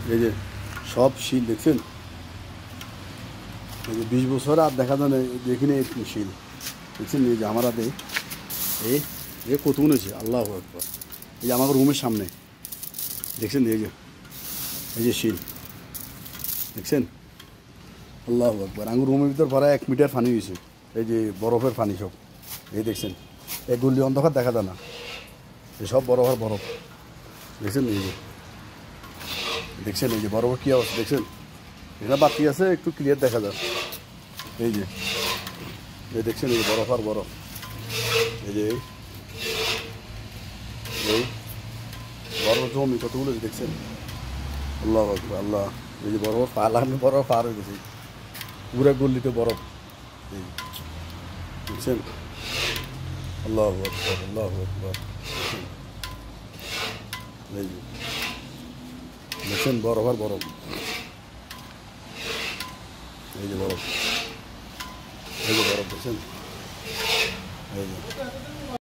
এই যে সব শিল দেখছেন, এই যে 20 বছর আর দেখা যায় না, দেখিনি এরকম শিল দেখছেন। এই যে আমার হাতে এই এ কতগুলো হয়েছে, আল্লাহ আকবার। এই যে আমার রুমের সামনে দেখছেন, এই যে শিল দেখছেন, আল্লাহ আকবার। আমার রুমের ভিতর ভরা 1 মিটার পানি হয়েছে, এই যে বরফের পানি সব। এই দেখছেন, এই গল্লি অন্ধকার দেখা যায় না, এই সব বরফের বরফ দেখছেন। এই যে দেখছেন, এই যে বরফের কী অবস্থা দেখছেন। এটা বাকি আছে, একটু ক্লিয়ার দেখা যায়। এই যে দেখছেন, এই যে বরফ আর বরফ। এই যে এই বরফ জমি কতগুলো দেখছেন, আল্লাহ আকবার আল্লাহ। এই যে বরফ পা লাগলে বরফ পার হয়ে গেছে, পুরো গল্লিতে বরফ। এই দেখছেন, আল্লাহ আকবার আল্লাহ আকবার। এই যে দেখছেন বরফ আর বরফ, এই যে বরফ, এই যে বরফ দেখছেন, এই যে